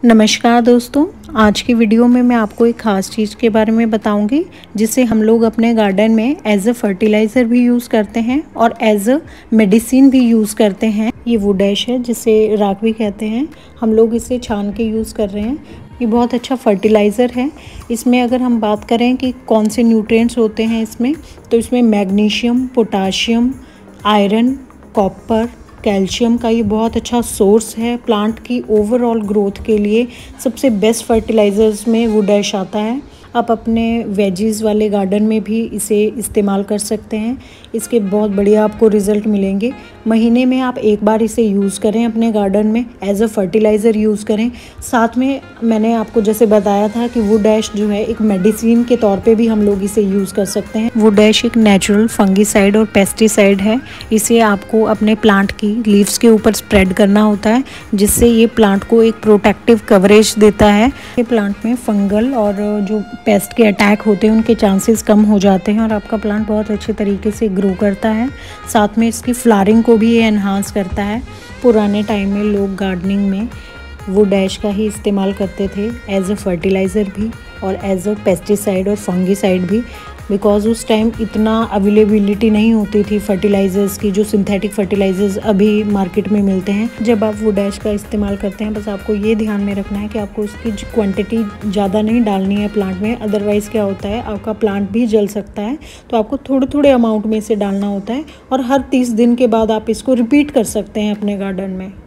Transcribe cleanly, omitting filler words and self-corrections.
नमस्कार दोस्तों, आज की वीडियो में मैं आपको एक ख़ास चीज़ के बारे में बताऊंगी जिसे हम लोग अपने गार्डन में एज अ फर्टिलाइज़र भी यूज़ करते हैं और एज अ मेडिसिन भी यूज़ करते हैं। ये वुड ऐश है जिसे राख भी कहते हैं। हम लोग इसे छान के यूज़ कर रहे हैं। ये बहुत अच्छा फर्टिलाइज़र है। इसमें अगर हम बात करें कि कौन से न्यूट्रिएंट्स होते हैं इसमें, तो इसमें magnesium, potassium, iron, copper, calcium का ये बहुत अच्छा सोर्स है। प्लांट की ओवरऑल ग्रोथ के लिए सबसे बेस्ट फर्टिलाइज़र्स में वुड ऐश आता है। आप अपने वेजीज़ वाले गार्डन में भी इसे इस्तेमाल कर सकते हैं। इसके बहुत बढ़िया आपको रिज़ल्ट मिलेंगे। महीने में आप एक बार इसे यूज़ करें, अपने गार्डन में एज अ फर्टिलाइज़र यूज़ करें। साथ में मैंने आपको जैसे बताया था कि वुड ऐश जो है एक मेडिसिन के तौर पे भी हम लोग इसे यूज़ कर सकते हैं। वुड ऐश एक नेचुरल फंगीसाइड और पेस्टिसाइड है। इसे आपको अपने प्लांट की लीव्स के ऊपर स्प्रेड करना होता है, जिससे ये प्लांट को एक प्रोटेक्टिव कवरेज देता है। ये प्लांट में फंगल और जो पेस्ट के अटैक होते हैं उनके चांसेस कम हो जाते हैं और आपका प्लांट बहुत अच्छे तरीके से ग्रो करता है। साथ में इसकी फ्लावरिंग को भी ये एनहांस करता है। पुराने टाइम में लोग गार्डनिंग में वुड ऐश का ही इस्तेमाल करते थे एज अ फर्टिलाइज़र भी और एज अ पेस्टिसाइड और फंगीसाइड भी, बिकॉज उस टाइम इतना अवेलेबिलिटी नहीं होती थी फर्टिलाइज़र्स की, जो सिंथेटिक फर्टिलाइज़र्स अभी मार्केट में मिलते हैं। जब आप वुड ऐश का इस्तेमाल करते हैं, बस आपको ये ध्यान में रखना है कि आपको उसकी क्वांटिटी ज़्यादा नहीं डालनी है प्लांट में। अदरवाइज़ क्या होता है, आपका प्लांट भी जल सकता है। तो आपको थोड़े थोड़े अमाउंट में इसे डालना होता है और हर 30 दिन के बाद आप इसको रिपीट कर सकते हैं अपने गार्डन में।